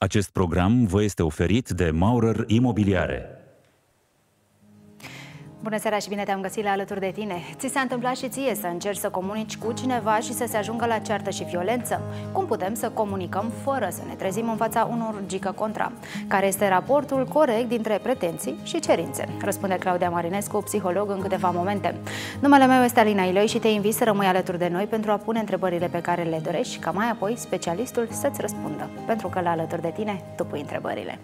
Acest program vă este oferit de Maurer Imobiliare. Bună seara și bine te-am găsit la Alături de tine. Ți s-a întâmplat și ție să încerci să comunici cu cineva și să se ajungă la ceartă și violență? Cum putem să comunicăm fără să ne trezim în fața unor gică contra? Care este raportul corect dintre pretenții și cerințe? Răspunde Claudia Marinescu, psiholog, în câteva momente. Numele meu este Alina Iloi și te invit să rămâi alături de noi pentru a pune întrebările pe care le dorești, ca mai apoi specialistul să-ți răspundă. Pentru că la Alături de tine tu pui întrebările.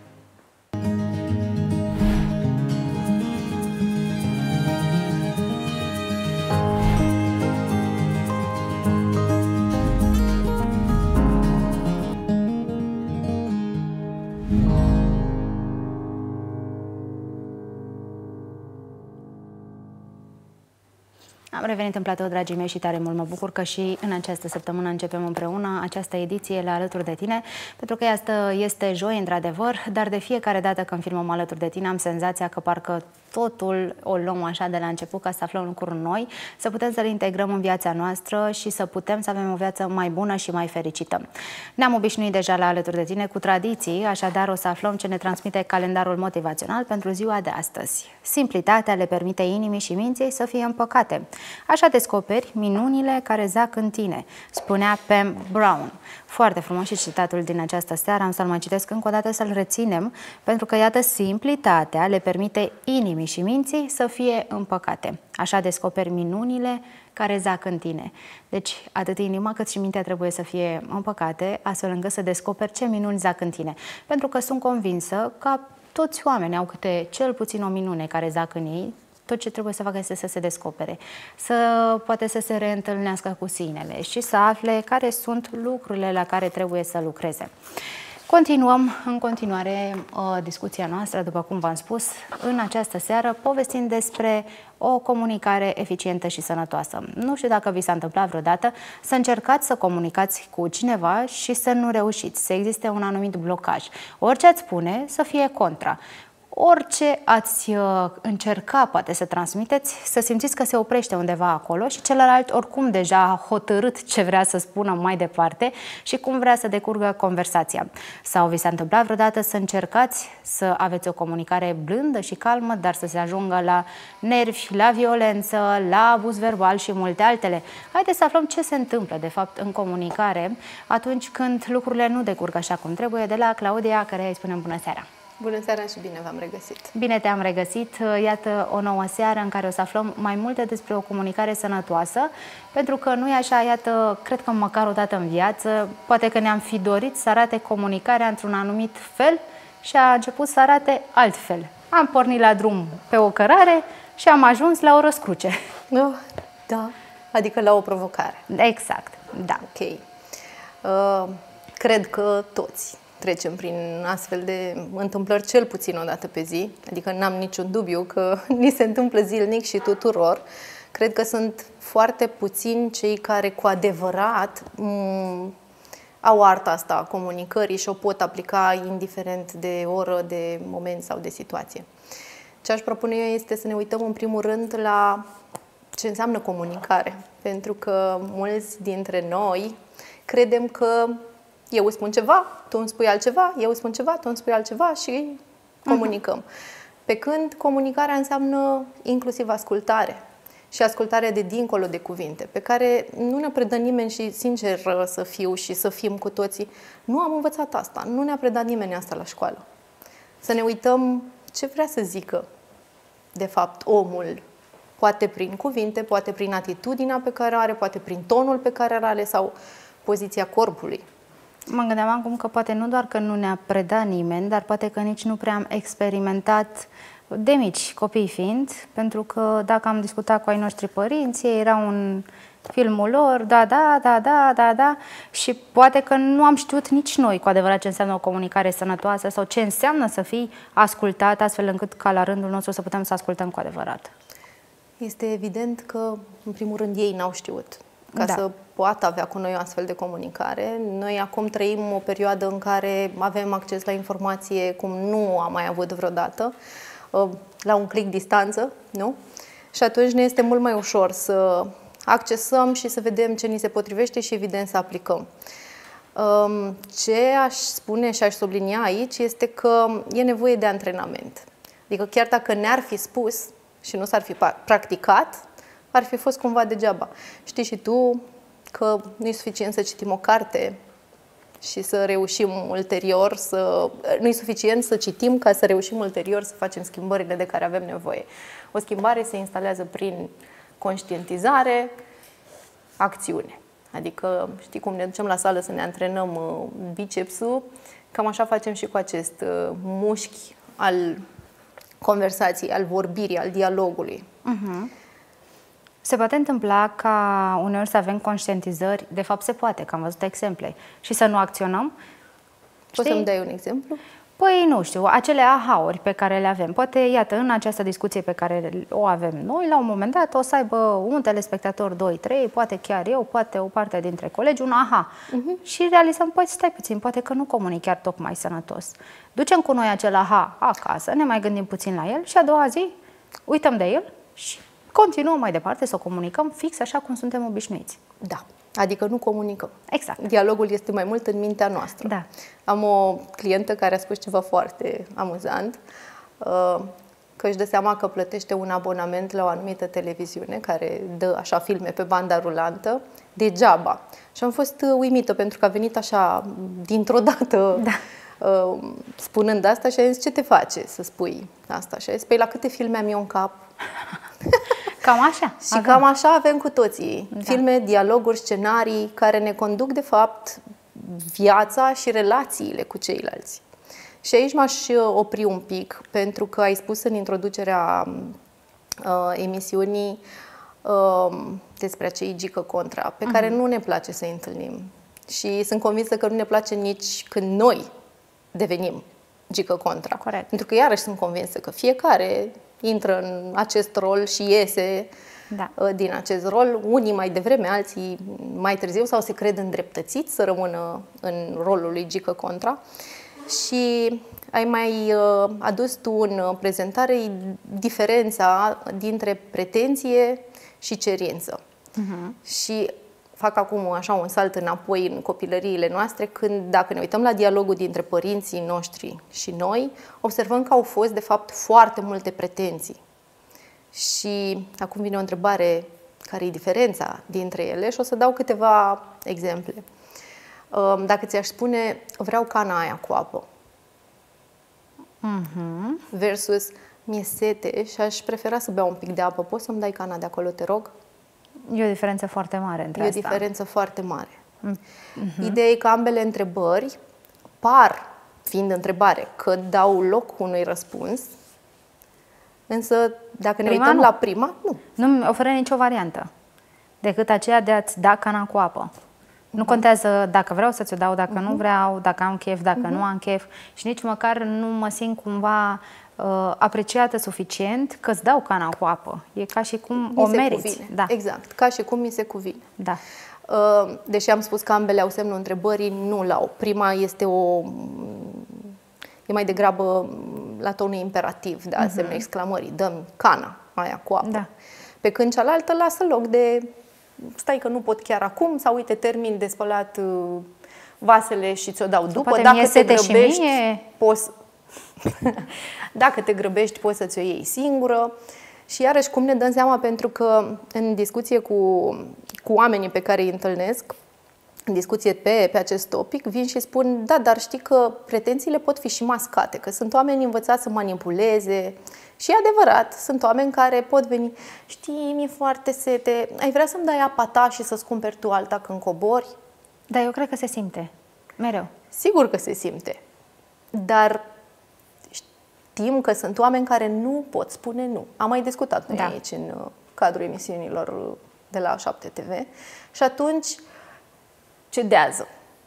Am revenit în platou, dragii mei, și tare mult mă bucur că și în această săptămână începem împreună această ediție la Alături de tine, pentru că asta este joi, într-adevăr, dar de fiecare dată când filmăm Alături de tine am senzația că parcă totul o luăm așa de la început ca să aflăm lucruri noi, să putem să le integrăm în viața noastră și să putem să avem o viață mai bună și mai fericită. Ne-am obișnuit deja la Alături de tine cu tradiții, așadar o să aflăm ce ne transmite calendarul motivațional pentru ziua de astăzi. Simplitatea le permite inimii și minții să fie împăcate. Așa descoperi minunile care zac în tine, spunea Pam Brown. Foarte frumos și citatul din această seară, am să-l mai citesc încă o dată să-l reținem, pentru că, iată, simplitatea le permite inimii și minții să fie împăcate. Așa descoperi minunile care zac în tine. Deci, atât inima cât și mintea trebuie să fie împăcate, astfel încât să descoperi ce minuni zac în tine. Pentru că sunt convinsă că toți oamenii au câte cel puțin o minune care zac în ei. Tot ce trebuie să facă este să se descopere, poate să se reîntâlnească cu sinele și să afle care sunt lucrurile la care trebuie să lucreze. Continuăm în continuare discuția noastră, după cum v-am spus, în această seară, povestind despre o comunicare eficientă și sănătoasă. Nu știu dacă vi s-a întâmplat vreodată să încercați să comunicați cu cineva și să nu reușiți, să existe un anumit blocaj. Orice ați spune să fie contra. Orice ați încerca, poate să transmiteți, să simțiți că se oprește undeva acolo și celălalt oricum deja a hotărât ce vrea să spună mai departe și cum vrea să decurgă conversația. Sau vi s-a întâmplat vreodată să încercați să aveți o comunicare blândă și calmă, dar să se ajungă la nervi, la violență, la abuz verbal și multe altele? Haideți să aflăm ce se întâmplă, de fapt, în comunicare atunci când lucrurile nu decurg așa cum trebuie, de la Claudia, care îi spunem bună seara. Bună seara și bine v-am regăsit! Bine te-am regăsit! Iată o nouă seară în care o să aflăm mai multe despre o comunicare sănătoasă, pentru că nu e așa, iată, cred că măcar o dată în viață, poate că ne-am fi dorit să arate comunicarea într-un anumit fel și a început să arate altfel. Am pornit la drum pe o cărare și am ajuns la o răscruce. Oh, da, adică la o provocare. Exact, da. Ok. Cred că toți trecem prin astfel de întâmplări cel puțin o dată pe zi, adică n-am niciun dubiu că ni se întâmplă zilnic și tuturor. Cred că sunt foarte puțini cei care cu adevărat au arta asta a comunicării și o pot aplica indiferent de oră, de moment sau de situație. Ce aș propune eu este să ne uităm în primul rând la ce înseamnă comunicare, pentru că mulți dintre noi credem că eu îți spun ceva, tu îmi spui altceva, eu îți spun ceva, tu îmi spui altceva și comunicăm. Pe când comunicarea înseamnă inclusiv ascultare și ascultare de dincolo de cuvinte, pe care nu ne-a predat nimeni și, sincer să fiu și să fim cu toții, nu am învățat asta, nu ne-a predat nimeni asta la școală. Să ne uităm ce vrea să zică, de fapt, omul, poate prin cuvinte, poate prin atitudinea pe care o are, poate prin tonul pe care îl are sau poziția corpului. Mă gândeam acum că poate nu doar că nu ne-a predat nimeni, dar poate că nici nu prea am experimentat de mici, copii fiind, pentru că dacă am discutat cu ai noștri părinți, ei erau în filmul lor, da, și poate că nu am știut nici noi cu adevărat ce înseamnă o comunicare sănătoasă sau ce înseamnă să fii ascultat, astfel încât ca la rândul nostru să putem să ascultăm cu adevărat. Este evident că, în primul rând, ei n-au știut ca să poată avea cu noi o astfel de comunicare. Noi acum trăim o perioadă în care avem acces la informație cum nu am mai avut vreodată, la un click distanță, nu? Și atunci ne este mult mai ușor să accesăm și să vedem ce ni se potrivește și, evident, să aplicăm. Ce aș spune și aș sublinia aici este că e nevoie de antrenament. Adică chiar dacă ne-ar fi spus și nu s-ar fi practicat, ar fi fost cumva degeaba. Știi și tu că nu e suficient să citim o carte și să reușim ulterior nu e suficient să citim ca să reușim ulterior să facem schimbările de care avem nevoie. O schimbare se instalează prin conștientizare, acțiune. Adică, știi cum ne ducem la sală să ne antrenăm bicepsul, cam așa facem și cu acest mușchi al conversației, al vorbirii, al dialogului. Se poate întâmpla ca uneori să avem conștientizări, de fapt se poate, că am văzut exemple, și să nu acționăm? Poți să-mi dai un exemplu? Păi, nu știu, acele aha-uri pe care le avem. Poate, iată, în această discuție pe care o avem noi, la un moment dat o să aibă un telespectator, 2, 3, poate chiar eu, poate o parte dintre colegi, un aha. Și realizăm, păi, stai puțin, poate că nu comunic chiar tocmai sănătos. Ducem cu noi acel aha acasă, ne mai gândim puțin la el și a doua zi uităm de el și continuăm mai departe să o comunicăm fix așa cum suntem obișnuiți. Da. Adică nu comunicăm. Exact. Dialogul este mai mult în mintea noastră. Da. Am o clientă care a spus ceva foarte amuzant, că își dă seama că plătește un abonament la o anumită televiziune care dă așa filme pe banda rulantă degeaba. Și am fost uimită pentru că a venit așa dintr-o dată spunând asta și a zis, ce te face să spui asta? Și a zis, păi la câte filme am eu în cap? Cam așa. Și cam așa avem cu toții. Filme, dialoguri, scenarii care ne conduc, de fapt, viața și relațiile cu ceilalți. Și aici m-aș opri un pic, pentru că ai spus în introducerea emisiunii despre acei gică contra, pe care nu ne place să-i întâlnim. Și sunt convinsă că nu ne place nici când noi devenim gică contra. Corect. Pentru că iarăși sunt convinsă că fiecare intră în acest rol și iese din acest rol, unii mai devreme, alții mai târziu, sau se cred îndreptățiți să rămână în rolul lui gică contra. Și ai mai adus tu în prezentare diferența dintre pretenție și cerință. Și fac acum așa un salt înapoi în copilăriile noastre, când, dacă ne uităm la dialogul dintre părinții noștri și noi, observăm că au fost, de fapt, foarte multe pretenții. Și acum vine o întrebare, care e diferența dintre ele? Și o să dau câteva exemple. Dacă ți-aș spune, vreau cana aia cu apă, versus mi-e sete și aș prefera să beau un pic de apă, poți să-mi dai cana de acolo, te rog? E o diferență foarte mare între asta. E o diferență foarte mare. Ideea e că ambele întrebări par, fiind întrebare, că dau loc unui răspuns, însă dacă ne uităm la prima, nu. Nu-mi oferă nicio variantă decât aceea de a-ți da cana cu apă. Nu contează dacă vreau să ți-o dau, dacă nu vreau, dacă am chef, dacă nu am chef și nici măcar nu mă simt cumva apreciată suficient că îți dau cana cu apă. E ca și cum o meriți. Da. Exact, ca și cum mi se cuvine. Da. Deși am spus că ambele au semnul întrebării, nu l-au. Prima este e mai degrabă la tonul imperativ, da, semnul exclamării. Dă-mi cana aia cu apă. Da. Pe când cealaltă lasă loc de stai că nu pot chiar acum, sau uite, termin de spălat vasele și ți-o dau după. Poate dacă te grăbești, poți... Dacă te grăbești, poți să ți-o iei singură. Și iarăși, cum ne dăm seama, pentru că în discuție cu oamenii pe care îi întâlnesc, în discuție pe acest topic, vin și spun, da, dar știi că pretențiile pot fi și mascate, că sunt oameni învățați să manipuleze. Și e adevărat, sunt oameni care pot veni, știi, mi-e foarte sete, ai vrea să-mi dai apa ta și să-ți cumperi tu alta când cobori? Da, eu cred că se simte, mereu. Sigur că se simte, dar știm că sunt oameni care nu pot spune nu. Am mai discutat noi aici în cadrul emisiunilor de la 7 TV și atunci cedează.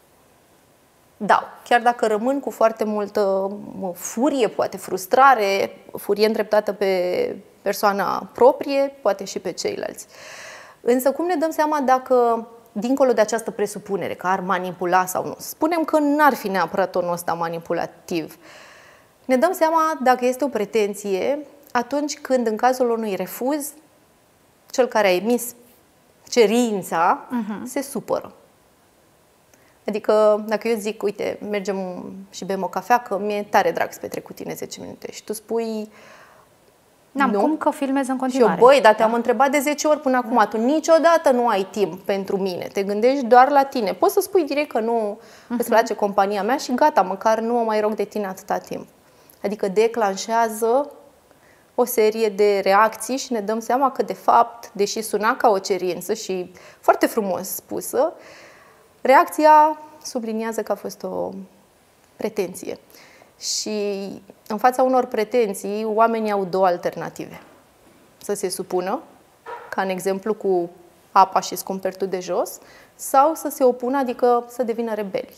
Da, chiar dacă rămân cu foarte multă furie, poate frustrare, furie îndreptată pe persoana proprie, poate și pe ceilalți. Însă cum ne dăm seama dacă, dincolo de această presupunere că ar manipula sau nu, spunem că n-ar fi neapărat tonul ăsta manipulativ, ne dăm seama dacă este o pretenție atunci când, în cazul unui refuz, cel care a emis cerința se supără. Adică dacă eu zic, uite, mergem și bem o cafea, că mi-e tare drag să petrec cu tine 10 minute și tu spui N-am nu, cum că filmez în și continuare. eu, băi, dar te-am întrebat de 10 ori până acum, tu niciodată nu ai timp pentru mine, te gândești doar la tine. Poți să spui direct că nu îți place compania mea și gata, măcar nu mă mai rog de tine atâta timp. Adică declanșează o serie de reacții și ne dăm seama că, de fapt, deși suna ca o cerință și foarte frumos spusă, reacția subliniază că a fost o pretenție. Și în fața unor pretenții, oamenii au două alternative. Să se supună, ca în exemplu cu apa și scumpertul de jos, sau să se opună, adică să devină rebeli.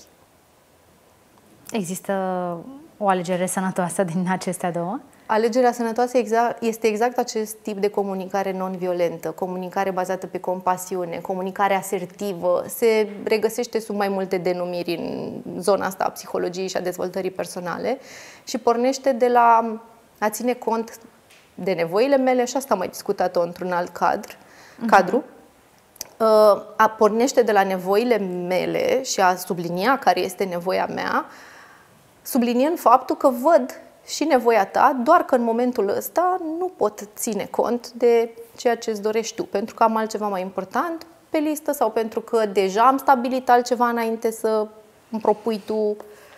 Există o alegere sănătoasă din acestea două? Alegerea sănătoasă este exact acest tip de comunicare non-violentă, comunicare bazată pe compasiune, comunicare asertivă, se regăsește sub mai multe denumiri în zona asta a psihologiei și a dezvoltării personale și pornește de la a ține cont de nevoile mele, și asta am mai discutat-o într-un alt cadru, pornește de la nevoile mele și a sublinia care este nevoia mea, subliniind faptul că văd și nevoia ta, doar că în momentul ăsta nu pot ține cont de ceea ce îți dorești tu, pentru că am altceva mai important pe listă sau pentru că deja am stabilit altceva înainte să îmi propui tu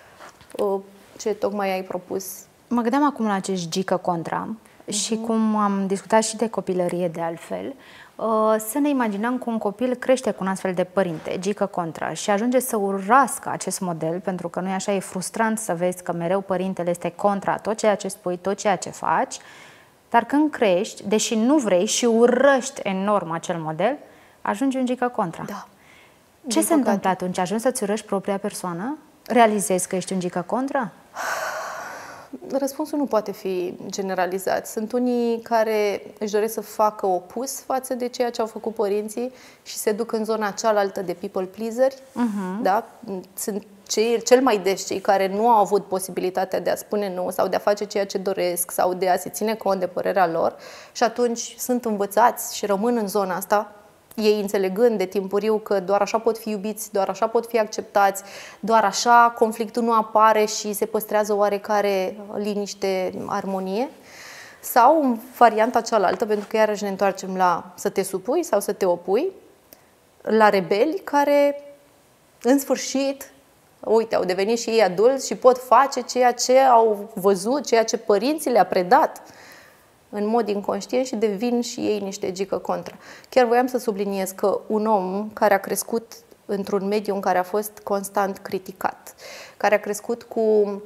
ce tocmai ai propus. Mă gândeam acum la acest gică contra și cum am discutat și de copilărie de altfel, să ne imaginăm că un copil crește cu un astfel de părinte, gică contra, și ajunge să urască acest model, pentru că nu e așa, e frustrant să vezi că mereu părintele este contra tot ceea ce spui, tot ceea ce faci, dar când crești, deși nu vrei și urăști enorm acel model, ajungi un gică contra. Da. Ce se întâmplă atunci? Ajungi să-ți urăști propria persoană? Realizezi că ești un gică contra? Răspunsul nu poate fi generalizat. Sunt unii care își doresc să facă opus față de ceea ce au făcut părinții și se duc în zona cealaltă de people pleaseri. Da? Sunt cel mai des cei care nu au avut posibilitatea de a spune nu sau de a face ceea ce doresc sau de a se ține cont de părerea lor și atunci sunt învățați și rămân în zona asta, ei înțelegând de timpuriu că doar așa pot fi iubiți, doar așa pot fi acceptați, doar așa conflictul nu apare și se păstrează oarecare liniște, armonie. Sau în varianta cealaltă, pentru că iarăși ne întoarcem la să te supui sau să te opui, la rebeli care în sfârșit, uite, au devenit și ei adulți și pot face ceea ce au văzut, ceea ce părinții le-a predat în mod inconștient și devin și ei niște gică contra. Chiar voiam să subliniez că un om care a crescut într-un mediu în care a fost constant criticat, care a crescut cu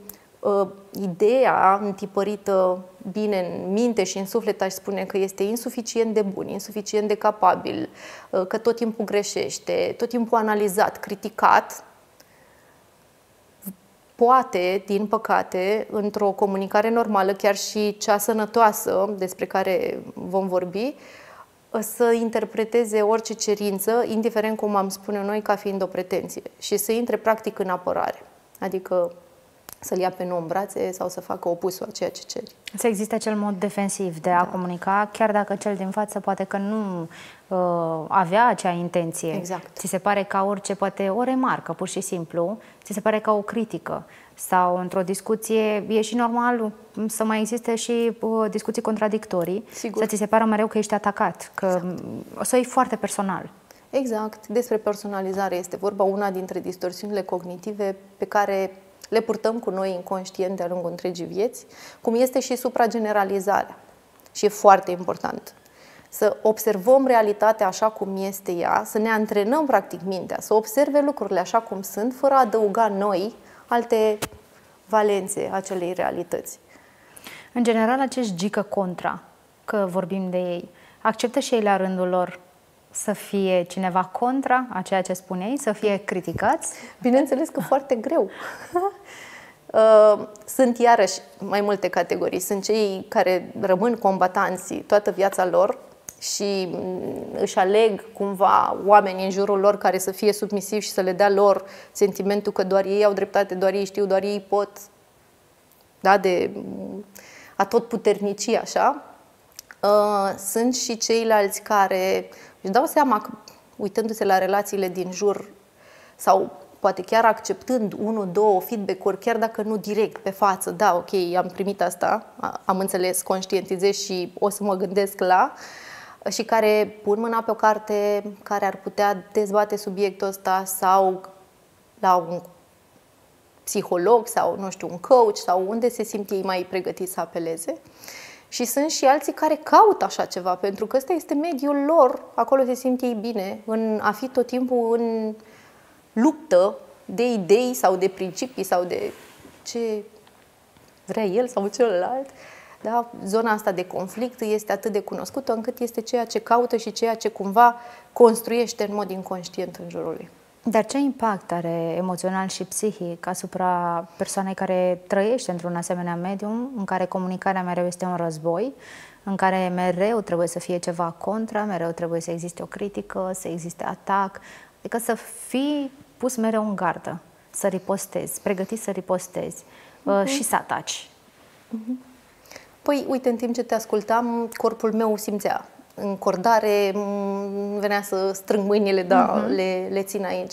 ideea întipărită bine în minte și în suflet, aș spune că este insuficient de bun, insuficient de capabil, că tot timpul greșește, tot timpul analizat, criticat, poate, din păcate, într-o comunicare normală, chiar și cea sănătoasă, despre care vom vorbi, să interpreteze orice cerință, indiferent cum am spune noi, ca fiind o pretenție și să intre practic în apărare. Adică să-l ia pe nu în brațe sau să facă opusul a ceea ce ceri. Să existe acel mod defensiv de a comunica, chiar dacă cel din față poate că nu avea acea intenție. Exact. Ți se pare ca orice, poate o remarcă, pur și simplu, ți se pare ca o critică. Sau într-o discuție e și normal să mai existe și discuții contradictorii. Sigur. Să ți se pară mereu că ești atacat, că o să iei foarte personal. Exact. Despre personalizare este vorba, una dintre distorsiunile cognitive pe care le purtăm cu noi inconștient de-a lungul întregii vieți, cum este și suprageneralizarea. Și e foarte important să observăm realitatea așa cum este ea, să ne antrenăm practic mintea, să observe lucrurile așa cum sunt, fără a adăuga noi alte valențe acelei realități. În general, acești gică contra, că vorbim de ei, acceptă și ei la rândul lor să fie cineva contra a ceea ce spuneai, să fie criticați? Bineînțeles că foarte greu. Sunt iarăși mai multe categorii. Sunt cei care rămân combatanți toată viața lor și își aleg cumva oamenii în jurul lor care să fie submisivi și să le dea lor sentimentul că doar ei au dreptate, doar ei știu, doar ei pot, da, de a tot puternici așa. Sunt și ceilalți care își dau seama că, uitându-se la relațiile din jur sau poate chiar acceptând 1-2 feedback-uri, chiar dacă nu direct, pe față, da, ok, am primit asta, am înțeles, conștientizez și o să mă gândesc la, și care pun mâna pe o carte care ar putea dezbate subiectul ăsta sau la un psiholog sau, nu știu, un coach sau unde se simt ei mai pregătiți să apeleze. Și sunt și alții care caută așa ceva, pentru că ăsta este mediul lor, acolo se simt ei bine, în a fi tot timpul în luptă de idei sau de principii sau de ce vrea el sau celălalt. Da? Zona asta de conflict este atât de cunoscută încât este ceea ce caută și ceea ce cumva construiește în mod inconștient în jurul lui. Dar ce impact are emoțional și psihic asupra persoanei care trăiește într-un asemenea medium în care comunicarea mereu este un război, în care mereu trebuie să fie ceva contra, mereu trebuie să existe o critică, să existe atac, adică să fii pus mereu în gardă, să ripostezi, pregătit să ripostezi și să ataci? Păi, uite, în timp ce te ascultam, corpul meu simțea încordare, venea să strâng mâinile, da, le țin aici.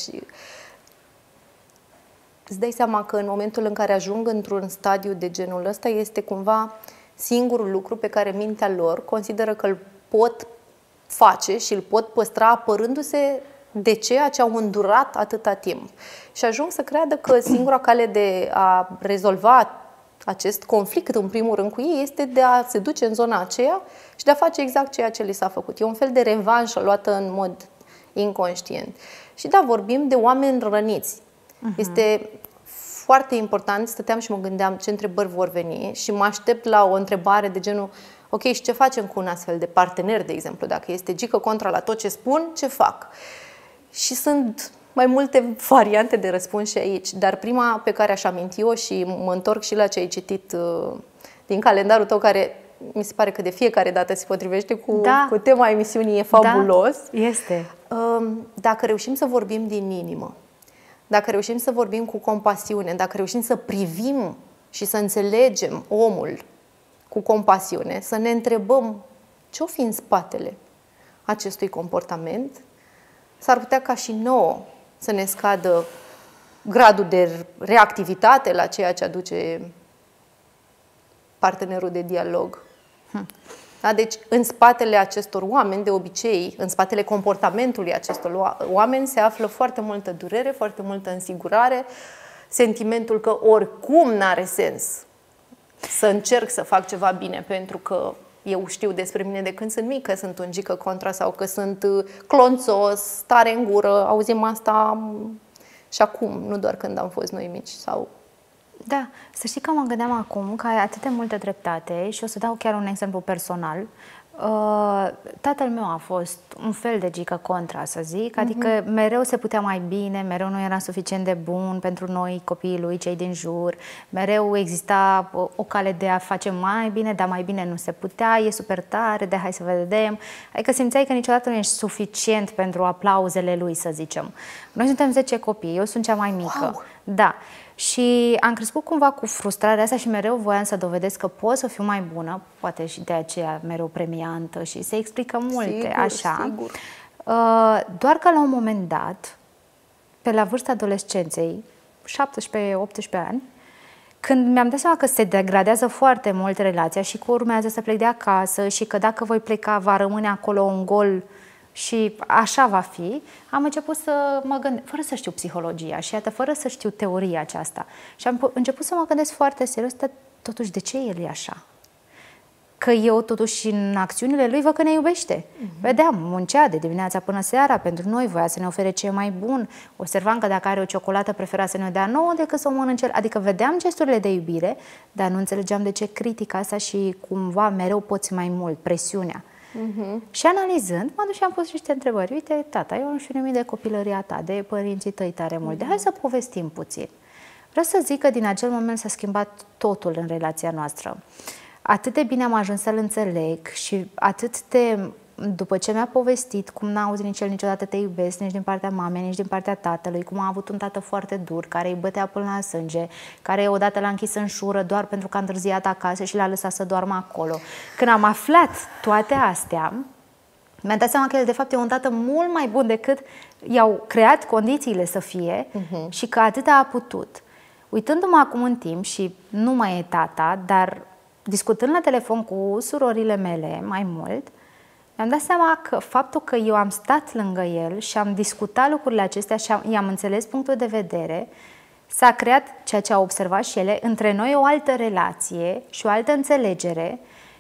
Îți dai seama că în momentul în care ajung într-un stadiu de genul ăsta, este cumva singurul lucru pe care mintea lor consideră că îl pot face și îl pot păstra apărându-se de ceea ce au îndurat atâta timp. Și ajung să creadă că singura cale de a rezolva acest conflict, în primul rând, cu ei, este de a se duce în zona aceea și de a face exact ceea ce li s-a făcut. E un fel de revanșă luată în mod inconștient. Și da, vorbim de oameni răniți. Este foarte important, stăteam și mă gândeam ce întrebări vor veni și mă aștept la o întrebare de genul: ok, și ce facem cu un astfel de partener, de exemplu? Dacă este gică contra la tot ce spun, ce fac? Și sunt mai multe variante de răspuns și aici, dar prima pe care aș aminti-o, și mă întorc și la ce ai citit din calendarul tău, care mi se pare că de fiecare dată se potrivește cu tema emisiunii, e fabulos. Da, este. Dacă reușim să vorbim din inimă, dacă reușim să vorbim cu compasiune, dacă reușim să privim și să înțelegem omul cu compasiune, să ne întrebăm ce-o fi în spatele acestui comportament, s-ar putea ca și nouă să ne scadă gradul de reactivitate la ceea ce aduce partenerul de dialog. Da? Deci, în spatele acestor oameni, de obicei, în spatele comportamentului acestor oameni, se află foarte multă durere, foarte multă însigurare, sentimentul că oricum n-are sens să încerc să fac ceva bine, pentru că eu știu despre mine de când sunt mică, sunt un gică contra sau că sunt clonțos, tare în gură, auzim asta și acum, nu doar când am fost noi mici. Sau... Da, să știi că mă gândeam acum că ai atât de multă dreptate și o să dau chiar un exemplu personal. Tatăl meu a fost un fel de gică contra, să zic, adică mereu se putea mai bine, mereu nu era suficient de bun pentru noi, copiii lui, cei din jur, mereu exista o cale de a face mai bine, dar mai bine nu se putea, e super tare, de hai să vedem, adică simțeai că niciodată nu ești suficient pentru aplauzele lui, să zicem. Noi suntem 10 copii, eu sunt cea mai mică. Wow. Da. Și am crescut cumva cu frustrarea asta și mereu voiam să dovedesc că pot să fiu mai bună, poate și de aceea mereu premiantă și se explică multe, sigur, așa. Sigur. Doar că la un moment dat, pe la vârsta adolescenței, 17-18 ani, când mi-am dat seama că se degradează foarte mult relația și că urmează să plec de acasă și că dacă voi pleca va rămâne acolo un gol și așa va fi, am început să mă gândesc, fără să știu psihologia și iată, fără să știu teoria aceasta. Și am început să mă gândesc foarte serios, dar totuși de ce el e așa? Că eu totuși în acțiunile lui văd că ne iubește. Vedeam, muncea de dimineața până seara pentru noi, voia să ne ofere ce mai bun. Observam că dacă are o ciocolată prefera să ne dea nouă decât să o mănânce. Adică vedeam gesturile de iubire, dar nu înțelegeam de ce critica asta și cumva mereu poți mai mult, presiunea. Și analizând, m-am dus și am pus niște întrebări. Uite, tata, eu nu știu nimic de copilăria ta, de părinții tăi tare mult. De hai să povestim puțin. Vreau să zic că din acel moment s-a schimbat totul în relația noastră. Atât de bine am ajuns să-l înțeleg și atât de... După ce mi-a povestit cum n-a auzit nici el niciodată te iubesc, nici din partea mamei, nici din partea tatălui, cum a avut un tată foarte dur, care îi bătea până la sânge, care odată l-a închis în șură doar pentru că a întârziat acasă și l-a lăsat să doarmă acolo. Când am aflat toate astea, Mi-am dat seama că el de fapt e un tată mult mai bun decât i-au creat condițiile să fie și că atât a putut. Uitându-mă acum în timp și nu mai e tata, dar discutând la telefon cu surorile mele mai mult, mi-am dat seama că faptul că eu am stat lângă el și am discutat lucrurile acestea și i-am înțeles punctul de vedere, s-a creat, ceea ce au observat și ele, între noi o altă relație și o altă înțelegere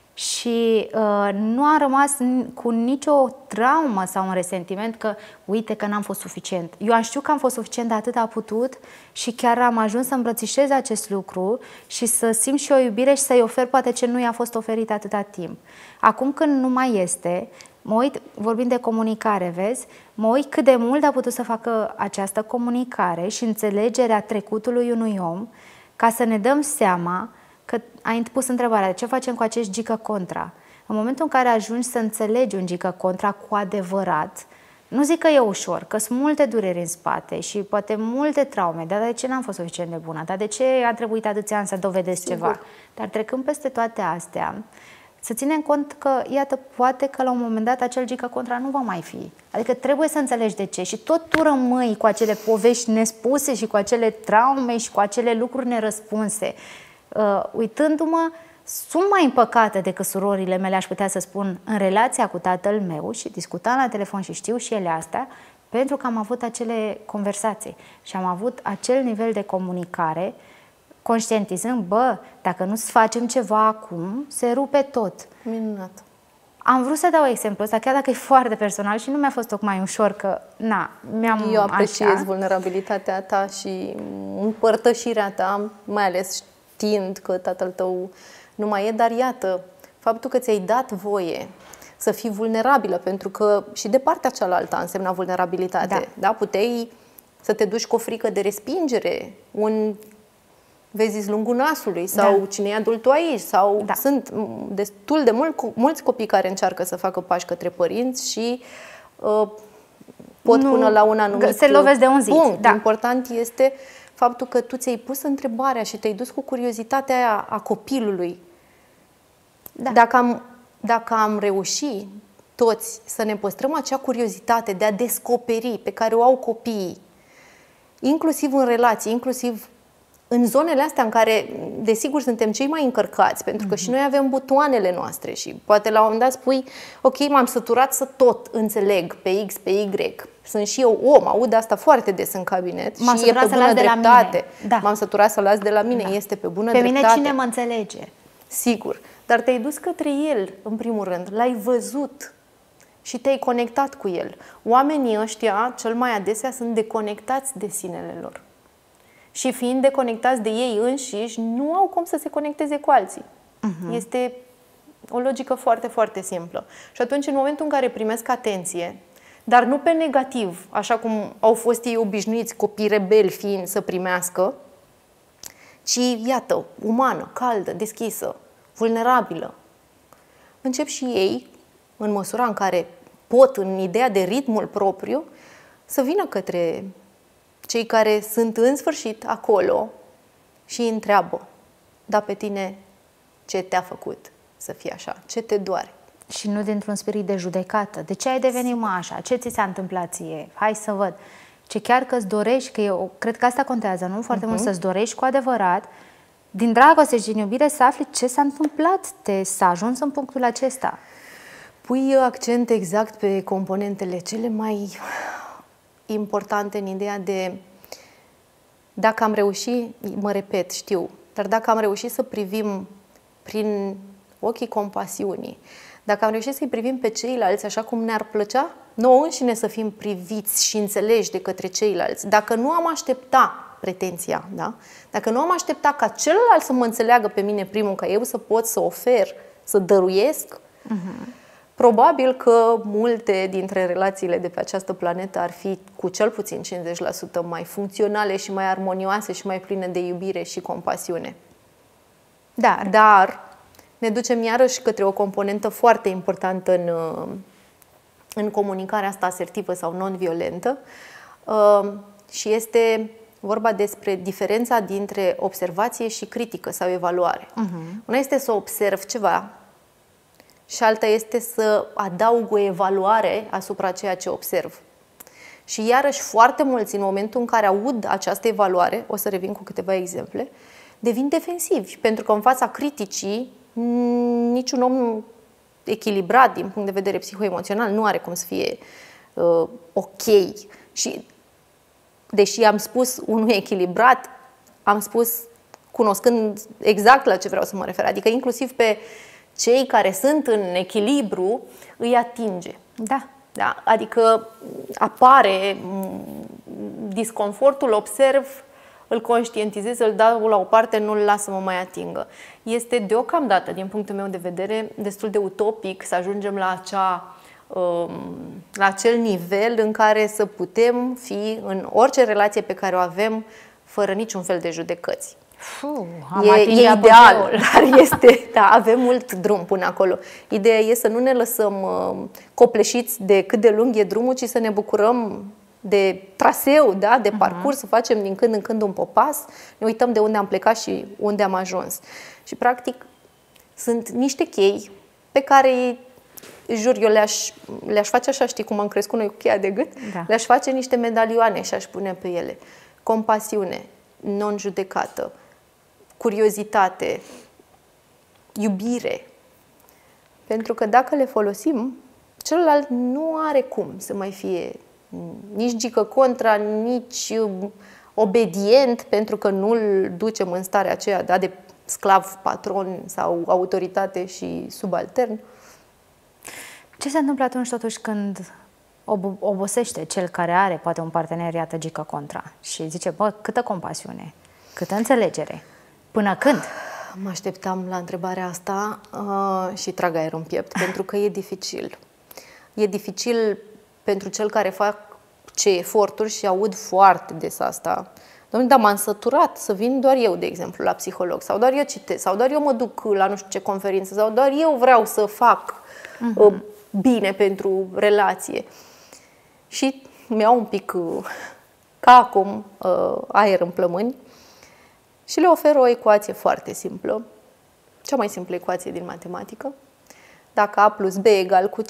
și nu a rămas cu nicio traumă sau un resentiment că uite că n-am fost suficient. Eu am știut că am fost suficient de atât a putut și chiar am ajuns să îmbrățișez acest lucru și să simt și o iubire și să-i ofer poate ce nu i-a fost oferit atâta timp. Acum când nu mai este, mă uit, vorbind de comunicare, vezi, mă uit cât de mult a putut să facă această comunicare și înțelegerea trecutului unui om ca să ne dăm seama că ai pus întrebarea, ce facem cu acest gică contra? În momentul în care ajungi să înțelegi un gică contra cu adevărat, nu zic că e ușor, că sunt multe dureri în spate și poate multe traume, dar de ce n-am fost suficient de bună? Dar de ce a trebuit atâția ani să dovedesc ceva? Dar trecând peste toate astea, să ținem cont că, iată, poate că la un moment dat acel gică contra nu va mai fi. Adică trebuie să înțelegi de ce și tot tu rămâi cu acele povești nespuse și cu acele traume și cu acele lucruri nerăspunse. Uitându-mă, sunt mai împăcată decât surorile mele, aș putea să spun, în relația cu tatăl meu și discutam la telefon și știu și ele astea, pentru că am avut acele conversații și am avut acel nivel de comunicare, conștientizând, bă, dacă nu facem ceva acum, se rupe tot. Minunat. Am vrut să dau exemplu ăsta, chiar dacă e foarte personal și nu mi-a fost tocmai ușor, că, Eu apreciez vulnerabilitatea ta și împărtășirea ta, mai ales știind că tatăl tău nu mai e, dar iată, faptul că ți-ai dat voie să fii vulnerabilă, pentru că și de partea cealaltă însemna vulnerabilitate. Da? Puteai să te duci cu o frică de respingere, vezi lungul nasului sau cine e adultul aici sau sunt destul de mulți copii care încearcă să facă pași către părinți și pot până la un anumit se lovesc de un zid. punct. Important este faptul că tu ți-ai pus întrebarea și te-ai dus cu curiozitatea aia a copilului. Dacă am reușit toți să ne păstrăm acea curiozitate de a descoperi pe care o au copiii, inclusiv în relații, inclusiv în zonele astea în care, desigur, suntem cei mai încărcați, pentru că și noi avem butoanele noastre și poate la un moment dat spui, ok, m-am săturat să tot înțeleg pe X, pe Y. Sunt și eu om, aud asta foarte des în cabinet și e pe bună dreptate. M-am săturat să las de la mine, este pe bună dreptate. Pe mine cine mă înțelege? Sigur, dar te-ai dus către el, în primul rând, l-ai văzut și te-ai conectat cu el. Oamenii ăștia, cel mai adesea, sunt deconectați de sinele lor. Și fiind deconectați de ei înșiși, nu au cum să se conecteze cu alții. Este o logică foarte, foarte simplă. Și atunci, în momentul în care primesc atenție, dar nu pe negativ, așa cum au fost ei obișnuiți, copii rebeli fiind, să primească, ci, iată, umană, caldă, deschisă, vulnerabilă, încep și ei, în măsura în care pot, în ideea de ritmul propriu, să vină către cei care sunt în sfârșit acolo și îi întreabă, dar pe tine ce te-a făcut să fii așa? Ce te doare? Și nu dintr-un spirit de judecată. De ce ai devenit așa? Ce ți s-a întâmplat ție? Hai să văd. Ce chiar că îți dorești, că eu cred că asta contează, nu? Foarte mult să-ți dorești cu adevărat, din dragoste și din iubire, să afli ce s-a întâmplat, să ajungi în punctul acesta. Pui accent exact pe componentele cele mai importante în ideea de dacă am reușit, mă repet, știu, dar dacă am reușit să privim prin ochii compasiunii, dacă am reușit să-i privim pe ceilalți așa cum ne-ar plăcea nouă înșine să fim priviți și înțeleși de către ceilalți, dacă nu am aștepta pretenția, da? Dacă nu am aștepta ca celălalt să mă înțeleagă pe mine primul, ca eu să pot să ofer, să dăruiesc, probabil că multe dintre relațiile de pe această planetă ar fi cu cel puțin 50% mai funcționale și mai armonioase și mai pline de iubire și compasiune. Dar ne ducem iarăși către o componentă foarte importantă în comunicarea asta asertivă sau non-violentă și este vorba despre diferența dintre observație și critică sau evaluare. Una este să observ ceva și alta este să adaug o evaluare asupra ceea ce observ. Și iarăși foarte mulți, în momentul în care aud această evaluare, o să revin cu câteva exemple, devin defensivi, pentru că în fața criticii niciun om echilibrat din punct de vedere psihoemoțional nu are cum să fie ok. Și deși am spus unul echilibrat, am spus cunoscând exact la ce vreau să mă refer, adică inclusiv pe cei care sunt în echilibru îi atinge. Da. Da? Adică apare disconfortul, observ, îl conștientizez, îl dau la o parte, nu-l las să mă mai atingă. Este deocamdată, din punctul meu de vedere, destul de utopic să ajungem la acel nivel în care să putem fi în orice relație pe care o avem fără niciun fel de judecăți. E ideal, dar da, avem mult drum până acolo. Ideea e să nu ne lăsăm copleșiți de cât de lung e drumul, ci să ne bucurăm de traseu, da, de parcurs, să facem din când în când un popas, ne uităm de unde am plecat și unde am ajuns. Și practic sunt niște chei pe care, jur, eu le-aș face așa, știi cum am crescut noi cu cheia de gât? Da. Le-aș face niște medalioane și aș pune pe ele compasiune, non-judecată, curiozitate, iubire. Pentru că dacă le folosim, celălalt nu are cum să mai fie nici gică contra, nici obedient, pentru că nu-l ducem în starea aceea, da, de sclav, patron sau autoritate și subaltern. Ce se întâmplă atunci totuși când obosește cel care are poate un partener, iată, gică contra și zice, bă, câtă compasiune, câtă înțelegere, până când? Mă așteptam la întrebarea asta și trag aer în piept, pentru că e dificil. E dificil pentru cel care face eforturi și aud foarte des asta. Doamne, dar m-am săturat să vin doar eu, de exemplu, la psiholog, sau doar eu citesc, sau doar eu mă duc la nu știu ce conferință, sau doar eu vreau să fac bine pentru relație. Și mi-au un pic, ca acum, aer în plămâni și le ofer o ecuație foarte simplă, cea mai simplă ecuație din matematică. Dacă A plus B egal cu C,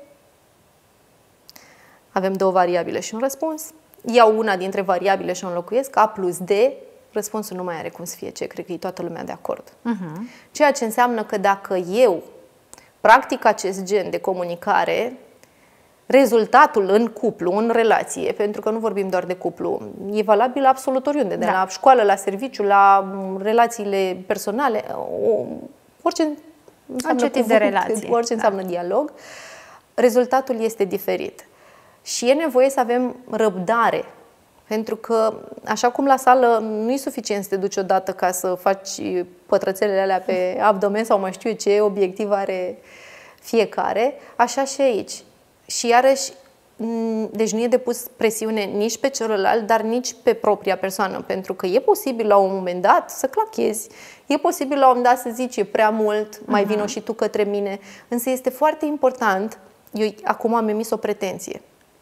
avem două variabile și un răspuns. Iau una dintre variabile și o înlocuiesc, A plus D, răspunsul nu mai are cum să fie C, cred că e toată lumea de acord. Ceea ce înseamnă că dacă eu practic acest gen de comunicare, rezultatul în cuplu, în relație, pentru că nu vorbim doar de cuplu, e valabil absolut oriunde, de la școală, la serviciu, la relațiile personale, orice înseamnă tip de relație, orice înseamnă dialog, rezultatul este diferit. Și e nevoie să avem răbdare, pentru că, așa cum la sală nu e suficient să te duci odată ca să faci pătrățelele alea pe abdomen sau mai știu eu ce obiectiv are fiecare, așa și aici. Și iarăși, deci nu e de pus presiune nici pe celălalt, dar nici pe propria persoană, pentru că e posibil la un moment dat să clachezi, e posibil la un moment dat să zici, e prea mult, mai vino și tu către mine, însă este foarte important, eu acum am emis o pretenție.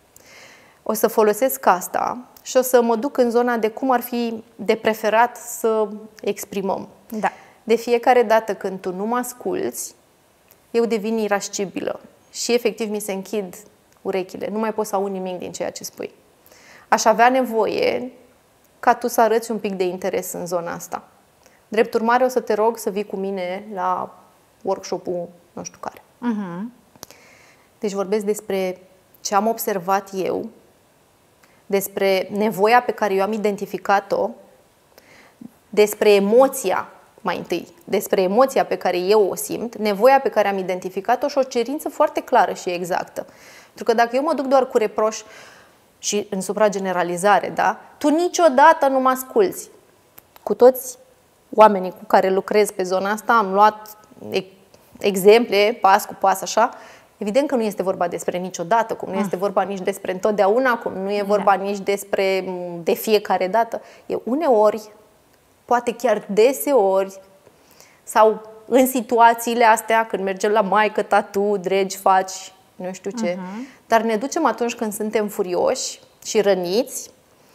O să folosesc asta și o să mă duc în zona de cum ar fi de preferat să exprimăm. Da. De fiecare dată când tu nu mă asculți, eu devin irascibilă și efectiv mi se închid urechile. Nu mai pot să aud nimic din ceea ce spui. Aș avea nevoie ca tu să arăți un pic de interes în zona asta. Drept urmare, o să te rog să vii cu mine la workshop-ul nu știu care. Deci vorbesc despre ce am observat eu, despre nevoia pe care eu am identificat-o, despre emoția, mai întâi, despre emoția pe care eu o simt, nevoia pe care am identificat-o și o cerință foarte clară și exactă. Pentru că dacă eu mă duc doar cu reproș și în suprageneralizare, da, tu niciodată nu mă asculți. Cu toți oamenii cu care lucrez pe zona asta am luat exemple, pas cu pas, așa. Evident că nu este vorba despre niciodată, cum nu este vorba nici despre întotdeauna, cum nu e vorba nici despre de fiecare dată. E uneori, poate chiar deseori, sau în situațiile astea, când mergem la maică, tatu, dregi, faci, nu știu ce. Dar ne ducem atunci când suntem furioși și răniți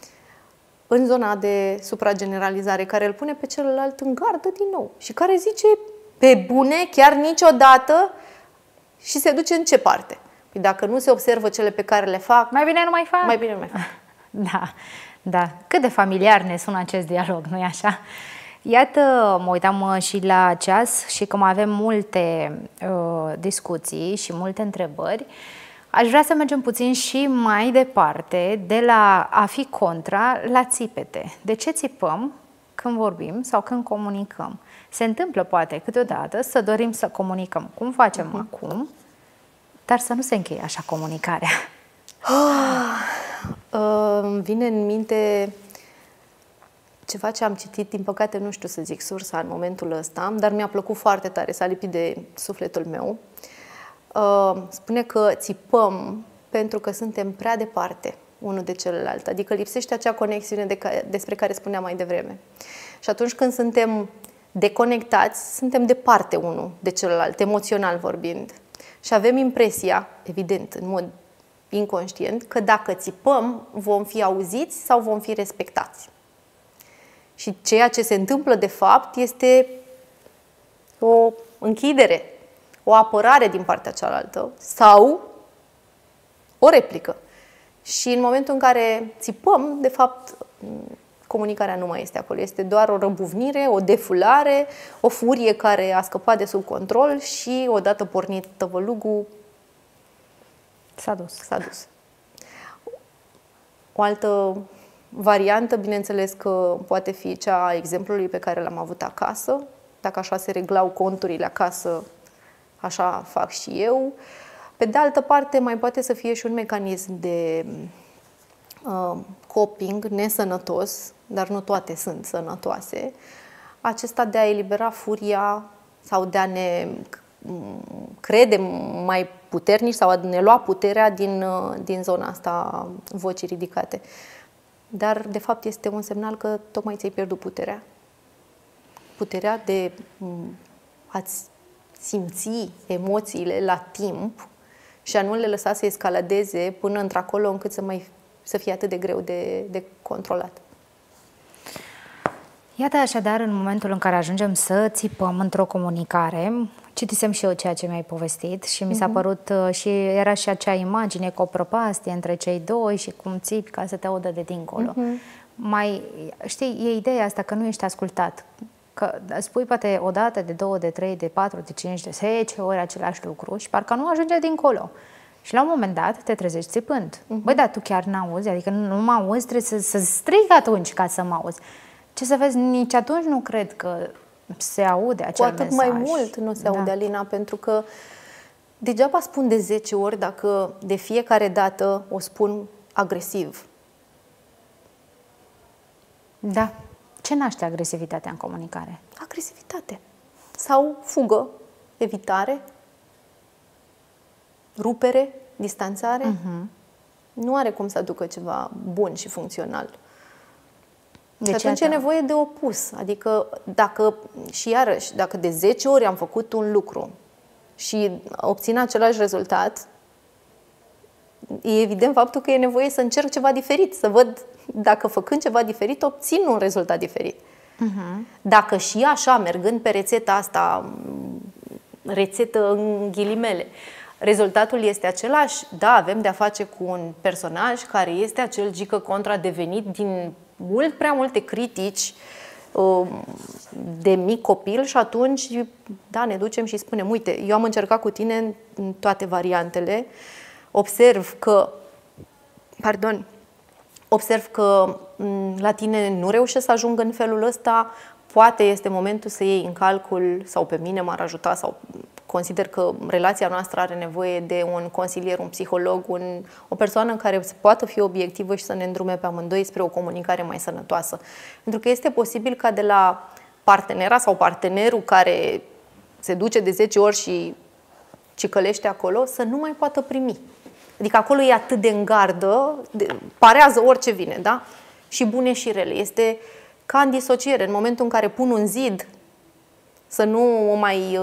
în zona de suprageneralizare, care îl pune pe celălalt în gardă din nou și care zice, pe bune, chiar niciodată. și se duce în ce parte? Păi dacă nu se observă cele pe care le fac, mai bine nu mai fac. Mai bine nu mai fac. Da, da. Cât de familiar ne sună acest dialog, nu-i așa? Iată, mă uitam și la ceas și că mai avem multe discuții și multe întrebări. Aș vrea să mergem puțin și mai departe, de la a fi contra la țipete. De ce țipăm când vorbim sau când comunicăm? Se întâmplă poate câteodată să dorim să comunicăm cum facem acum, dar să nu se încheie așa comunicarea. Îmi vine în minte ceva ce am citit, din păcate nu știu să zic sursa în momentul ăsta, dar mi-a plăcut foarte tare, s-a lipit de sufletul meu. Spune că țipăm pentru că suntem prea departe unul de celălalt, adică lipsește acea conexiune despre care spuneam mai devreme. Și atunci când suntem deconectați, suntem departe unul de celălalt, emoțional vorbind. Și avem impresia, evident, în mod inconștient, că dacă țipăm, vom fi auziți sau vom fi respectați. Și ceea ce se întâmplă de fapt este o închidere, o apărare din partea cealaltă sau o replică. Și în momentul în care țipăm, de fapt, comunicarea nu mai este acolo. Este doar o răbuvnire, o defulare, o furie care a scăpat de sub control și odată pornit tăvălugul, s-a dus. S-a dus. O altă variantă, bineînțeles că poate fi cea a exemplului pe care l-am avut acasă. Dacă așa se reglau conturile acasă, așa fac și eu. Pe de altă parte, mai poate să fie și un mecanism de coping nesănătos, dar nu toate sunt sănătoase. Acesta de a elibera furia sau de a ne crede mai puternici sau a ne lua puterea din zona asta vocii ridicate. Dar, de fapt, este un semnal că tocmai ți-ai pierdut puterea. Puterea de a-ți simți emoțiile la timp și a nu le lăsa să escaladeze până într-acolo încât să fie atât de greu de controlat. Iată așadar, în momentul în care ajungem să țipăm într-o comunicare, citisem și eu ceea ce mi-ai povestit și mi s-a părut și era și acea imagine cu o prăpastie între cei doi și cum țipi ca să te audă de dincolo. Mai, știi, e ideea asta că nu ești ascultat. Că spui poate o dată, de 2, de 3, de 4, de 5, de 10 ori același lucru și parcă nu ajunge dincolo. Și la un moment dat te trezești țipând. Băi, dar tu chiar n-auzi? Adică nu mă auzi, trebuie să strig atunci ca să mă auzi. Ce să vezi, nici atunci nu cred că se aude acel mesaj. Cu atât mai mult nu se aude, Alina, pentru că degeaba spun de 10 ori dacă de fiecare dată o spun agresiv. Da. Ce naște agresivitatea în comunicare? Agresivitate. Sau fugă, evitare, rupere, distanțare. Nu are cum să aducă ceva bun și funcțional. Și atunci e nevoie de opus. Adică dacă, și iarăși, dacă de 10 ori am făcut un lucru și obțin același rezultat, e evident faptul că e nevoie să încerc ceva diferit, să văd dacă făcând ceva diferit obțin un rezultat diferit. Dacă și așa, mergând pe rețeta asta, rețetă în ghilimele, rezultatul este același, da, avem de-a face cu un personaj care este acel Gică Contra devenit din mult prea multe critici de mic copil și atunci, da, ne ducem și spunem, uite, eu am încercat cu tine în toate variantele, observ că la tine nu reușesc să ajung în felul ăsta, poate este momentul să iei în calcul, sau pe mine m-ar ajuta, sau consider că relația noastră are nevoie de un consilier, un psiholog, o persoană în care să poată fi obiectivă și să ne îndrume pe amândoi spre o comunicare mai sănătoasă. Pentru că este posibil ca de la partenera sau partenerul care se duce de 10 ori și cicălește acolo, să nu mai poată primi. Adică acolo e atât de în gardă, parează orice vine, da? Și bune și rele. Este ca în disociere. În momentul în care pun un zid să nu o mai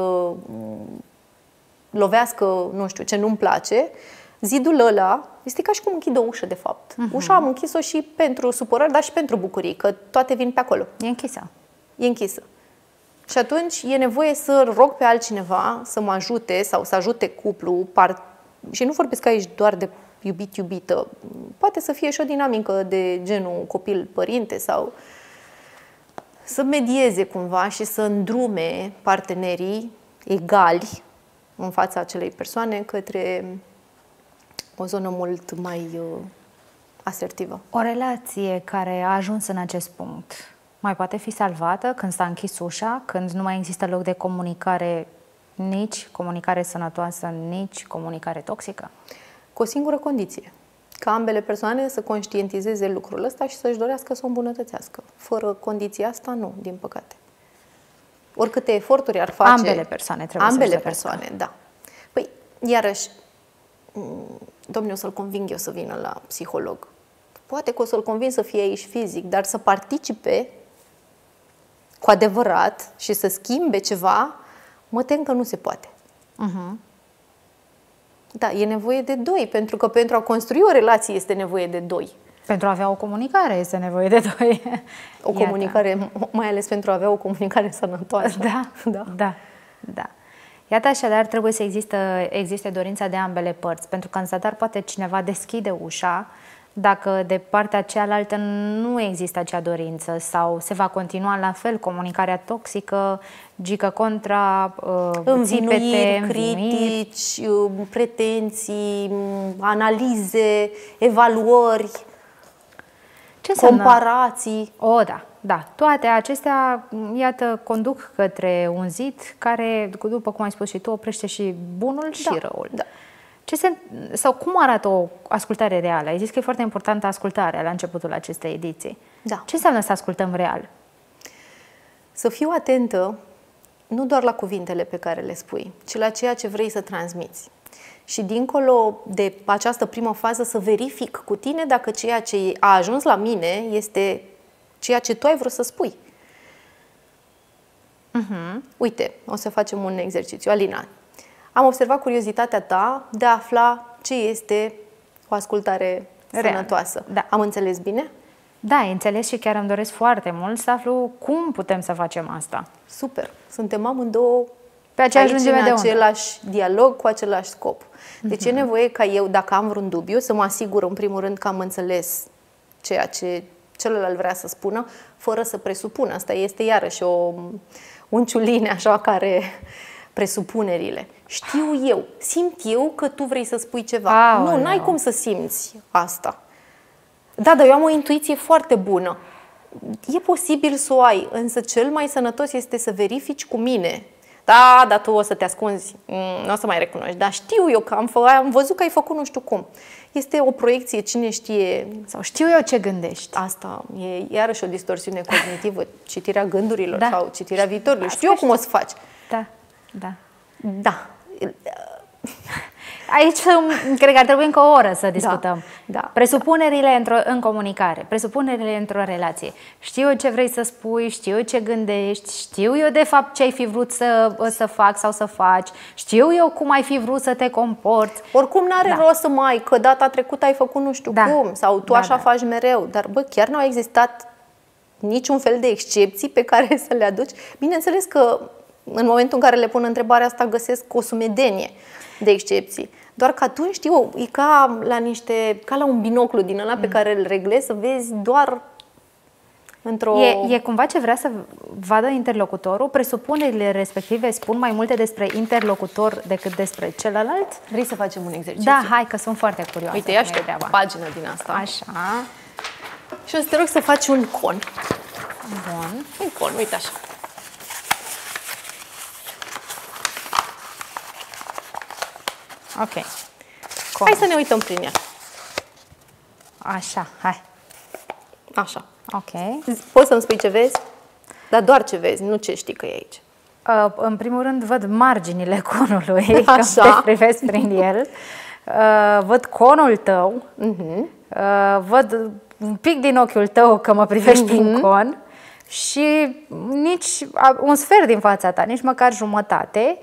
lovească, nu știu, ce nu-mi place, zidul ăla este ca și cum închid o ușă, de fapt. Ușa am închis-o și pentru supărări, dar și pentru bucurii, că toate vin pe acolo. E închisă. E închisă. Și atunci e nevoie să rog pe altcineva să mă ajute sau să ajute cuplu. Și nu vorbesc aici doar de iubit-iubită. Poate să fie și o dinamică de genul copil-părinte sau să medieze cumva și să îndrume partenerii egali în fața acelei persoane către o zonă mult mai asertivă. O relație care a ajuns în acest punct mai poate fi salvată când s-a închis ușa, când nu mai există loc de comunicare, nici comunicare sănătoasă, nici comunicare toxică? Cu o singură condiție. Ca ambele persoane să conștientizeze lucrul ăsta și să-și dorească să o îmbunătățească. Fără condiția asta, nu, din păcate. Oricâte eforturi ar face... Ambele persoane trebuie să-și Ambele persoane, da. Păi, iarăși, domnule, o să-l conving eu să vină la psiholog. Poate că o să-l conving să fie aici fizic, dar să participe cu adevărat și să schimbe ceva, mă tem că nu se poate. Da, e nevoie de doi, pentru că pentru a construi o relație este nevoie de doi. Pentru a avea o comunicare este nevoie de doi. O comunicare, mai ales pentru a avea o comunicare sănătoasă. Da. Iată, așadar, trebuie să existe dorința de ambele părți, pentru că în zadar poate cineva deschide ușa dacă de partea cealaltă nu există acea dorință sau se va continua la fel comunicarea toxică, gică contra, învinuiri, critici, pretenții, analize, evaluări, comparații. Da. Toate acestea, iată, conduc către un zid care, după cum ai spus și tu, oprește și bunul și răul. Da. Sau cum arată o ascultare reală? Ai zis că e foarte importantă ascultarea la începutul acestei ediții. Da. Ce înseamnă să ascultăm real? Să fiu atentă nu doar la cuvintele pe care le spui, ci la ceea ce vrei să transmiți. Și dincolo de această primă fază să verific cu tine dacă ceea ce a ajuns la mine este ceea ce tu ai vrut să spui. Uite, o să facem un exercițiu. Alina, am observat curiozitatea ta de a afla ce este o ascultare sănătoasă. Da. Am înțeles bine? Da, ai înțeles și chiar îmi doresc foarte mult să aflu cum putem să facem asta. Super! Suntem amândouă pe aceeași lungime de undă, același dialog, cu același scop. Deci e nevoie ca eu, dacă am vreun dubiu, să mă asigur în primul rând că am înțeles ceea ce celălalt vrea să spună, fără să presupun. Asta este iarăși un ciuline așa care presupunerile. Știu eu, simt eu că tu vrei să spui ceva. Nu, n-ai cum să simți asta. Da, dar eu am o intuiție foarte bună. E posibil să o ai, însă cel mai sănătos este să verifici cu mine. Da, dar tu o să te ascunzi, nu o să mai recunoști. Dar știu eu că am văzut că ai făcut nu știu cum. Este o proiecție, cine știe. Sau știu eu ce gândești. Asta e iarăși o distorsiune cognitivă, citirea gândurilor sau citirea viitorului. Știu eu cum o să faci. Da. Aici cred că ar trebui încă o oră să discutăm. Da. Presupunerile în comunicare, presupunerile într-o relație. Știu eu ce vrei să spui, știu eu ce gândești, știu eu de fapt ce ai fi vrut să fac sau să faci, știu eu cum ai fi vrut să te comporți. Oricum n-are rost să mai, că data trecută ai făcut nu știu cum, sau tu așa faci mereu. Dar chiar nu a existat niciun fel de excepții pe care să le aduci. Bineînțeles că în momentul în care le pun întrebarea asta găsesc o sumedenie de excepții. Doar că atunci, știu, e ca la un binoclu din ăla pe care îl reglezi să vezi doar într-o... E cumva ce vrea să vadă interlocutorul? Presupunerile respective spun mai multe despre interlocutor decât despre celălalt? Vrei să facem un exercițiu? Da, hai că sunt foarte curioasă. Uite, ia și o pagină din asta. Așa. Și o să te rog să faci un con. Bun. Un con, uite așa. Ok. Hai să ne uităm prin ea. Așa, hai. Așa. Ok. Poți să-mi spui ce vezi? Dar doar ce vezi, nu ce știi că e aici. În primul rând văd marginile conului, așa, că te privesc prin el. Văd conul tău. Văd un pic din ochiul tău că mă privești prin con. Și nici un sfert din fața ta, nici măcar jumătate.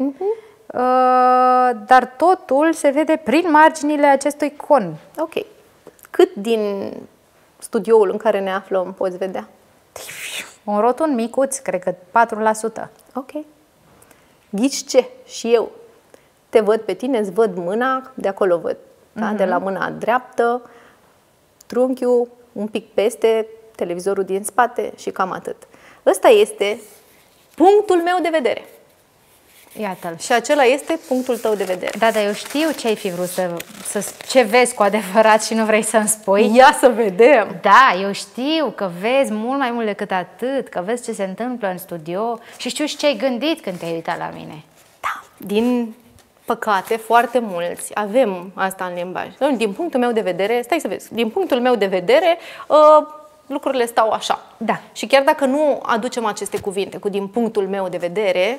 Dar totul se vede prin marginile acestui con. Ok. Cât din studioul în care ne aflăm poți vedea? Un rotund micuț, cred că 4%. Ok. Ghici ce? Și eu te văd pe tine, îți văd mâna, de acolo văd. Da? De la mâna dreaptă, trunchiul, un pic peste, televizorul din spate și cam atât. Ăsta este punctul meu de vedere. Iată-l. Și acela este punctul tău de vedere. Da, dar eu știu ce ai fi vrut ce vezi cu adevărat și nu vrei să-mi spui. Ia să vedem! Da, eu știu că vezi mult mai mult decât atât, că vezi ce se întâmplă în studio și știu și ce ai gândit când te-ai uitat la mine. Da, din păcate, foarte mulți avem asta în limbaj. Din punctul meu de vedere, stai să vezi, din punctul meu de vedere, lucrurile stau așa. Da. Și chiar dacă nu aducem aceste cuvinte cu din punctul meu de vedere,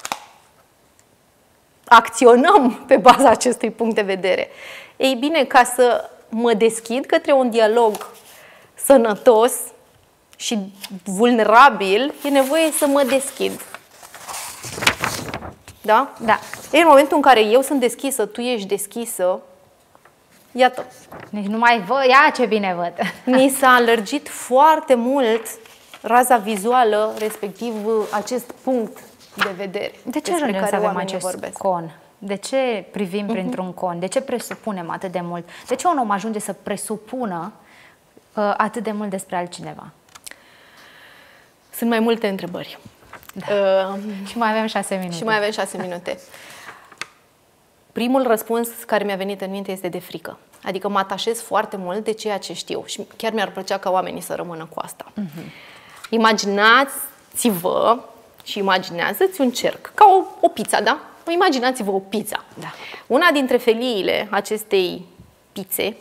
acționăm pe baza acestui punct de vedere. Ei bine, ca să mă deschid către un dialog sănătos și vulnerabil, e nevoie să mă deschid. Da? Da. În momentul în care eu sunt deschisă, tu ești deschisă, iată. Deci nu mai văd, ia ce bine văd. Mi s-a lărgit foarte mult raza vizuală, respectiv acest punct de vedere. De ce ajungem să avem acest con? De ce privim printr-un con? De ce presupunem atât de mult? De ce un om ajunge să presupună atât de mult despre altcineva? Sunt mai multe întrebări. Da. Și mai avem 6 minute. Și mai avem 6 minute. Primul răspuns care mi-a venit în minte este de frică. Adică mă atașez foarte mult de ceea ce știu și chiar mi-ar plăcea ca oamenii să rămână cu asta. Imaginați-vă și imaginează-ți un cerc, ca o pizza, da? Imaginați-vă o pizza. Da. Una dintre feliile acestei pizze,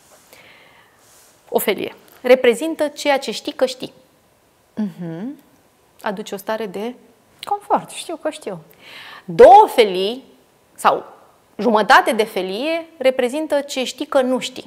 o felie, reprezintă ceea ce știi că știi. Aduce o stare de confort, știu că știu. Două felii sau jumătate de felie reprezintă ce știi că nu știi.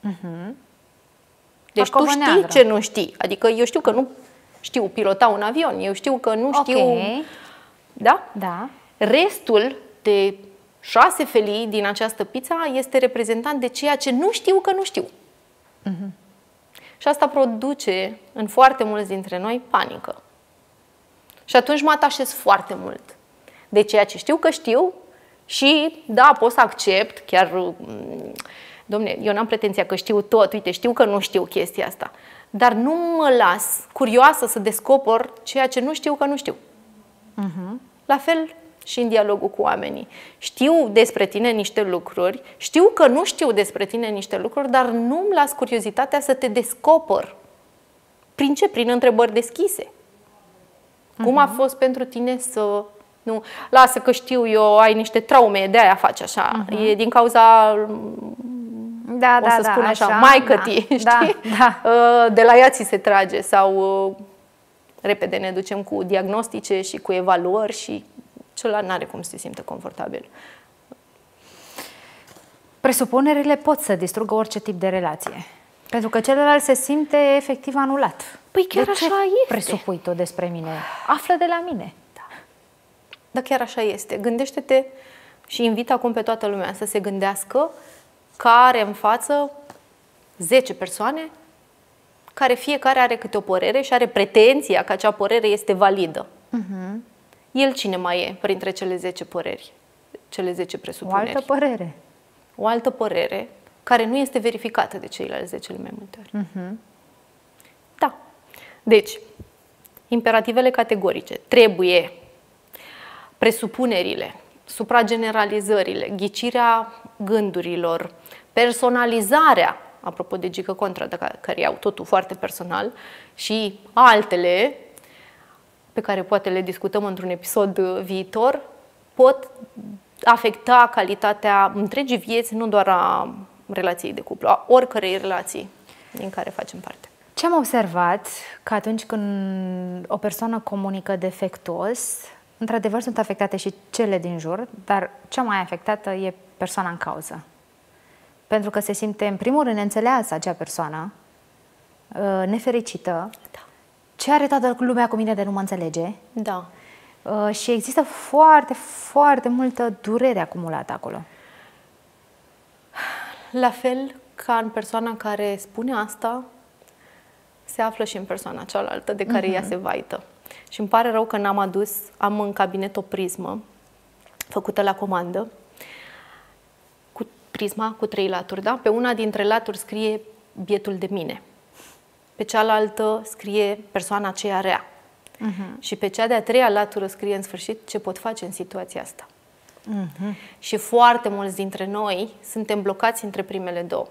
Deci tu știi ce nu știi. Adică eu știu că nu știu pilota un avion, eu știu că nu știu... Da? Da. Restul de 6 felii din această pizza este reprezentant de ceea ce nu știu că nu știu. Și asta produce în foarte mulți dintre noi panică. Și atunci mă atașez foarte mult de ceea ce știu că știu și da, pot să accept, chiar, dom'le, eu n-am pretenția că știu tot, uite, știu că nu știu chestia asta, dar nu mă las curioasă să descoper ceea ce nu știu că nu știu. La fel și în dialogul cu oamenii. Știu despre tine niște lucruri, știu că nu știu despre tine niște lucruri, dar nu-mi las curiozitatea să te descoper. Prin ce? Prin întrebări deschise. Cum a fost pentru tine să... Nu, lasă că știu eu, ai niște traume, de-aia faci așa. E din cauza... o să spun așa, maică-tii, știi? Da. De la ea ți se trage sau repede ne ducem cu diagnostice și cu evaluări și celălalt n-are cum să se simtă confortabil. Presupunerile pot să distrugă orice tip de relație. Pentru că celălalt se simte efectiv anulat. Păi chiar așa este. Presupui tu despre mine? Află de la mine. Da. Dar chiar așa este. Gândește-te și invit acum pe toată lumea să se gândească că are în față 10 persoane care fiecare are câte o părere și are pretenția că acea părere este validă. El cine mai e printre cele 10 păreri? Cele 10 presupuneri? O altă părere. O altă părere care nu este verificată de ceilalți 10 cele mai multe ori. Da. Deci, imperativele categorice. Trebuie presupunerile, suprageneralizările, ghicirea gândurilor, personalizarea, apropo de Gică Contra, care iau totul foarte personal, și altele, pe care poate le discutăm într-un episod viitor, pot afecta calitatea întregii vieți, nu doar a relației de cuplu, a oricărei relații din care facem parte. Ce am observat că atunci când o persoană comunică defectuos, într-adevăr sunt afectate și cele din jur, dar cea mai afectată e persoana în cauză. Pentru că se simte, în primul rând, neînțeleasă acea persoană, nefericită. Da. Ce are toată lumea cu mine de nu mă înțelege? Da. Și există foarte, foarte multă durere acumulată acolo. La fel ca în persoana care spune asta, se află și în persoana cealaltă de care ea se vaită. Și îmi pare rău că n-am adus, am în cabinet o prismă făcută la comandă, cu prisma cu 3 laturi, da? Pe una dintre laturi scrie bietul de mine, pe cealaltă scrie persoana aceea rea și pe cea de-a 3-a latură scrie în sfârșit ce pot face în situația asta. Și foarte mulți dintre noi suntem blocați între primele două,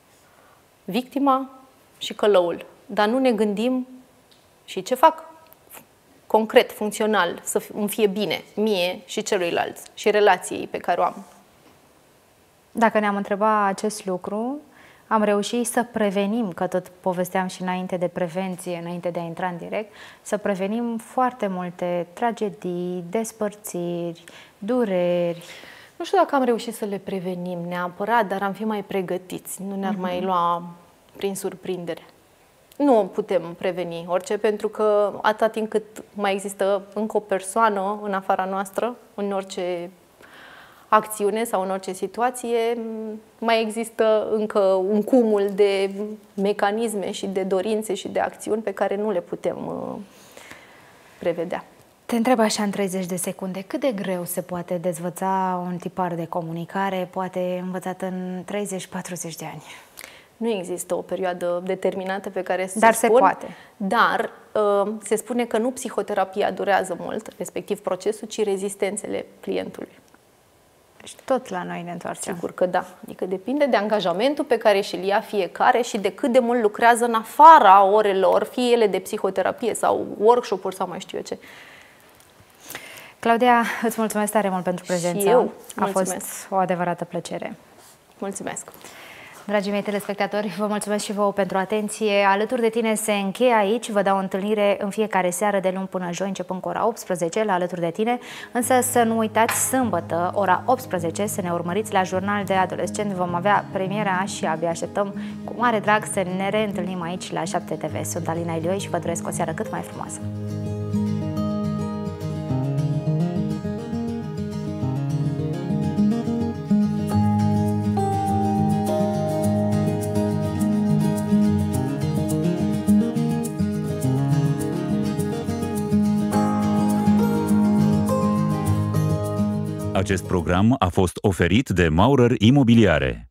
victima și călăul, dar nu ne gândim și ce fac concret, funcțional, să îmi fie bine mie și celuilalt și relației pe care o am. Dacă ne-am întrebat acest lucru, am reușit să prevenim, că tot povesteam și înainte de prevenție, înainte de a intra în direct, să prevenim foarte multe tragedii, despărțiri, dureri. Nu știu dacă am reușit să le prevenim neapărat, dar am fi mai pregătiți, nu ne-ar mai lua prin surprindere. Nu putem preveni orice, pentru că atâta timp cât mai există încă o persoană în afara noastră, în orice acțiune sau în orice situație, mai există încă un cumul de mecanisme și de dorințe și de acțiuni pe care nu le putem prevedea. Te întreb așa în 30 de secunde, cât de greu se poate dezvăța un tipar de comunicare, poate învățat în 30-40 de ani? Nu există o perioadă determinată pe care să Dar spun, se poate. Dar se spune că nu psihoterapia durează mult, respectiv procesul, ci rezistențele clientului. Deci tot la noi ne întoarcem. Sigur că da. Adică depinde de angajamentul pe care și-l ia fiecare și de cât de mult lucrează în afara orelor, fie ele de psihoterapie sau workshop-uri sau mai știu eu ce. Claudia, îți mulțumesc tare mult pentru prezență. Și eu a fost o adevărată plăcere. Mulțumesc! Dragii mei telespectatori, vă mulțumesc și vouă pentru atenție. Alături de tine se încheie aici. Vă dau o întâlnire în fiecare seară de luni până joi, începând cu ora 18 la Alături de tine. Însă să nu uitați, sâmbătă, ora 18, să ne urmăriți la Jurnal de Adolescent. Vom avea premiera și abia așteptăm cu mare drag să ne reîntâlnim aici la 7 TV. Sunt Alina Ilioi și vă doresc o seară cât mai frumoasă. Acest program a fost oferit de Maurer Imobiliare.